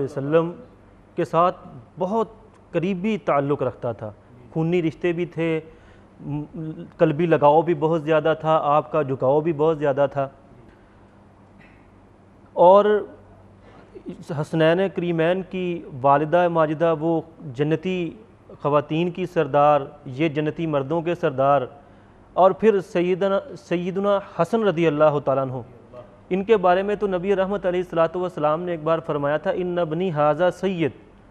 علیہ وسلم کے ساتھ بہت قریبی تعلق رکھتا تھا، خونی رشتے بھی تھے، قلبی لگاؤ بھی بہت زیادہ تھا، آپ کا جھکاؤ بھی بہت زیادہ تھا۔ اور حسنین کریمین کی والدہ ماجدہ وہ جنتی خواتین کی سردار، یہ جنتی مردوں کے سردار، اور پھر سیدنا حسن رضی اللہ تعالیٰ عنہ، ان کے بارے میں تو نبی رحمت علیہ الصلوۃ والسلام نے ایک بار فرمایا تھا ان ابنی ھذا سید،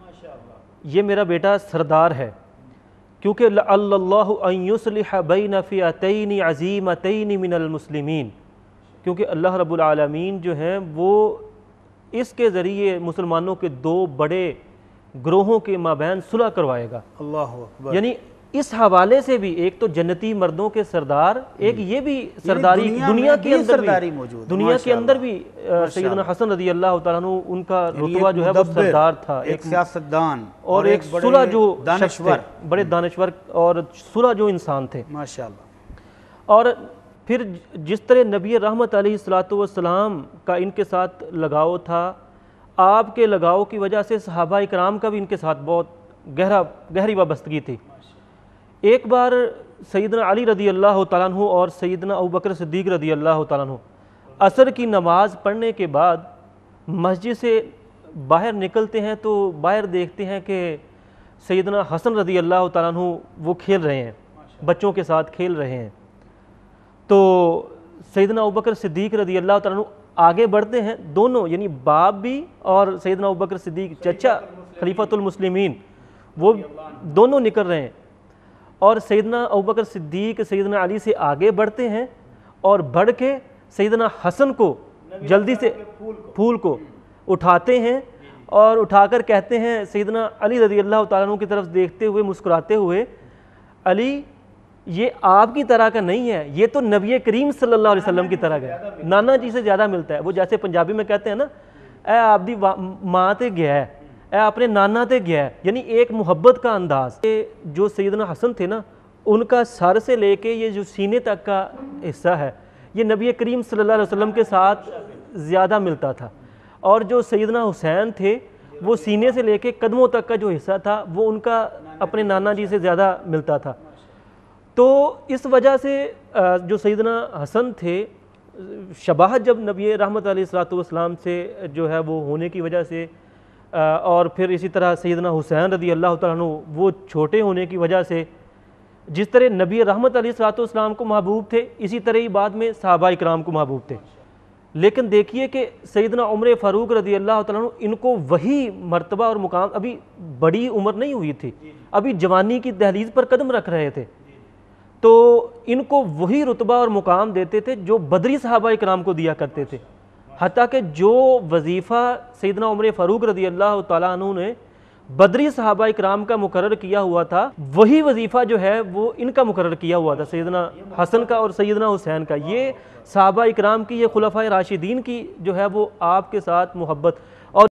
یہ میرا بیٹا سردار ہے، کیونکہ لعل اللہ ان یصلح بین فئتین عظیمتین من المسلمین، کیونکہ اللہ رب العالمین جو ہیں وہ اس کے ذریعے مسلمانوں کے دو بڑے گروہوں کے مابین صلح کروائے گا۔ اللہ اکبر۔ یعنی اس حوالے سے بھی ایک تو جنتی مردوں کے سردار، ایک یہ بھی سرداری دنیا کے اندر بھی موجود، دنیا کے اندر بھی سیدنا حسن رضی اللہ تعالیٰ عنہ ان کا رتبہ جو ہے وہ سردار تھا، ایک سیاستدان اور ایک صلح جو دانشور، بڑے دانشور اور صلح جو انسان تھے ماشاءاللہ۔ اور پھر جس طرح نبی رحمت علیہ الصلوۃ والسلام کا ان کے ساتھ لگاؤ تھا، آپ کے لگاؤ کی وجہ سے صحابہ اکرام کا بھی ان کے ساتھ بہت گہری وابستگی تھی۔ ایک بار سیدنا علی رضی اللہ تعالیٰ عنہ اور سیدنا ابوبکر صدیق رضی اللہ تعالیٰ عنہ عصر کی نماز پڑھنے کے بعد مسجد سے باہر نکلتے ہیں تو باہر دیکھتے ہیں کہ سیدنا حسن رضی اللہ تعالیٰ عنہ وہ کھیل رہے ہیں، بچوں کے ساتھ کھیل رہے ہیں۔ تو سیدنا ابوبکر صدیق رضی اللہ تعالیٰ عنہ آگے بڑھتے ہیں، دونوں یعنی باپ بھی اور سیدنا ابوبکر صدیق چچا خلیفۃ المسلمین، وہ دونوں نکل رہے ہیں، اور سیدنا ابوبکر صدیق سیدنا علی سے آگے بڑھتے ہیں اور بڑھ کے سیدنا حسن کو جلدی سے پھول کو اٹھاتے ہیں اور اٹھا کر کہتے ہیں سیدنا علی رضی اللہ تعالیٰ عنہ کی طرف دیکھتے ہوئے مسکراتے ہوئے، علی یہ آپ کی طرح کا نہیں ہے، یہ تو نبی کریم صلی اللہ علیہ وسلم کی طرح کا ہے، نانا جی سے زیادہ ملتا ہے۔ وہ جیسے پنجابی میں کہتے ہیں نا، اے آپ دی ماں تے گیا ہے، اے اپنے نانا تے گیا ہے، یعنی ایک محبت کا انداز۔ جو سیدنا حسن تھے نا، ان کا سر سے لے کے یہ جو سینے تک کا حصہ ہے، یہ نبی کریم صلی اللہ علیہ وسلم کے ساتھ زیادہ ملتا تھا، اور جو سیدنا حسین تھے وہ سینے سے لے کے قدموں تک کا جو حصہ تھا وہ ان کا اپنے نانا جی سے زیادہ ملتا تھا۔ تو اس وجہ سے جو سیدنا حسن تھے، شباہت جب نبی رحمت علیہ الصلوۃ والسلام سے جو ہے وہ ہونے کی وجہ سے، اور پھر اسی طرح سیدنا حسین رضی اللہ تعالیٰ عنہ وہ چھوٹے ہونے کی وجہ سے، جس طرح نبی رحمت علیہ الصلوۃ والسلام کو محبوب تھے، اسی طرح ہی بعد میں صحابہ اکرام کو محبوب تھے۔ لیکن دیکھیے کہ سیدنا عمر فاروق رضی اللہ تعالیٰ عنہ ان کو وہی مرتبہ اور مقام، ابھی بڑی عمر نہیں ہوئی تھی، ابھی جوانی کی دہلیز پر قدم رکھ رہے تھے، تو ان کو وہی رتبہ اور مقام دیتے تھے جو بدری صحابہ اکرام کو دیا کرتے تھے، حتیٰ کہ جو وظیفہ سیدنا عمر فاروق رضی اللہ تعالیٰ عنہ نے بدری صحابہ اکرام کا مقرر کیا ہوا تھا، وہی وظیفہ جو ہے وہ ان کا مقرر کیا ہوا تھا، سیدنا حسن کا اور سیدنا حسین کا۔ یہ صحابہ اکرام کی، یہ خلفائے راشدین کی جو ہے وہ آپ کے ساتھ محبت